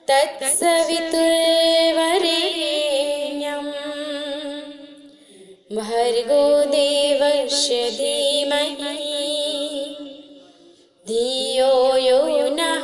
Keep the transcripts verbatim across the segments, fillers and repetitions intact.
तत्सवितुर्वरेण्यं भर्गो देवस्य धीमहि धियो यो नः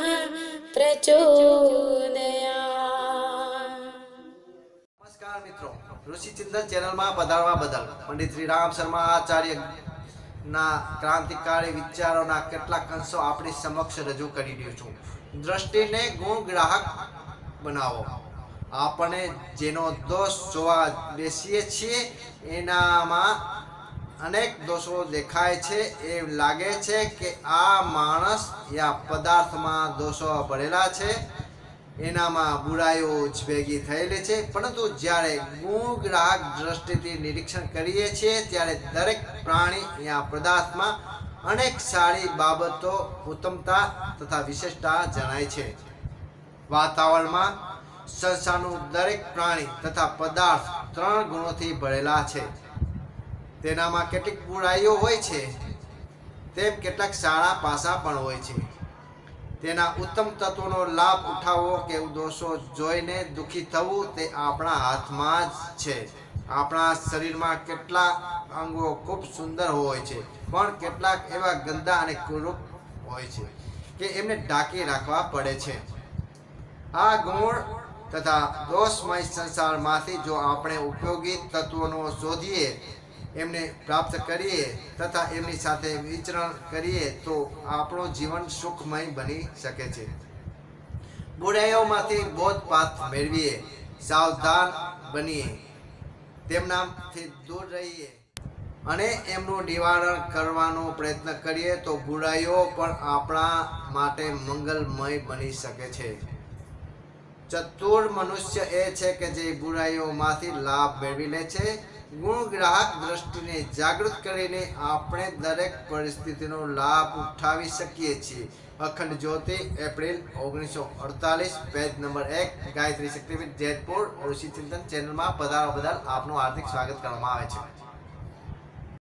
प्रचोदयात्। नमस्कार मित्रों, ऋषि चिंतन चैनल में पधारवा बदल पंडित श्री राम शर्मा आचार्य ना क्रांतिकारी विचारों કેટલાક અંશો આપણી સમક્ષ રજૂ કરી રહ્યો છું। દ્રષ્ટિને ગુણ ગ્રાહક બનાવો। આપણે જેનો દોષ જોવા બેસીએ છીએ એનામાં અનેક દોષો દેખાય છે। એ લાગે છે કે આ માણસ યા પદાર્થમાં દોષો ભરેલા છે, એનામાં બુરાઈઓ જ ભેગી થયેલી છે। પરંતુ જ્યારે ગુણ ગ્રાહક દ્રષ્ટિથી નિરીક્ષણ કરીએ છીએ ત્યારે દરેક પ્રાણી યા પદાર્થમાં અનેક સારી બાબતો, ઉત્તમતા તથા વિશેષતા જણાય છે। વાતાવરણમાં સંસારનું દરેક પ્રાણી તથા પદાર્થ ત્રણ ગુણોથી ભરેલા છે। તેનામાં કેટલીક બુરાઈઓ હોય છે, તેમ કેટલાક સારા પાસા પણ હોય છે। તેના ઉત્તમ તત્વોનો લાભ ઉઠાવવો કે દોષો જોઈને દુઃખી થવું તે આપણા હાથમાં જ છે। આપણા શરીરમાં કેટલા અંગો ખૂબ સુંદર હોય છે, પણ કેટલાક એવા ગંદા અને કુરૂપ હોય છે કે એમને ઢાંકી રાખવા પડે છે। આ ગુણ તથા દોષમય સંસારમાંથી જો આપણે ઉપયોગી તત્વોનો શોધીએ, એમને પ્રાપ્ત કરીએ તથા એમની સાથે વિચરણ કરીએ તો આપણું જીવન સુખમય બની શકે છે। બુરાઈઓમાંથી બોધપાઠ મેળવીએ, સાવધાન બનીએ, તેમનાથી દૂર રહીએ અને એમનું નિવારણ કરવાનો પ્રયત્ન કરીએ તો બુરાઈઓ પણ આપણા માટે મંગલમય બની શકે છે। ચતુર મનુષ્ય એ છે કે જે બુરાઈઓમાંથી લાભ મેળવી લે છે। ગુણ ગ્રાહક દ્રષ્ટિને જાગૃત કરીને આપણે દરેક પરિસ્થિતિનો લાભ ઉઠાવી શકીએ છીએ। અખંડ જ્યોતિ, એપ્રિલ ઓગણીસો અડતાલીસ, પેજ નંબર એક, ગાયત્રી શક્તિપીઠ, જેતપુર। ઋષિ ચિંતન ચેનલમાં પધારવા બદલ આપનું હાર્દિક સ્વાગત કરવામાં આવે છે।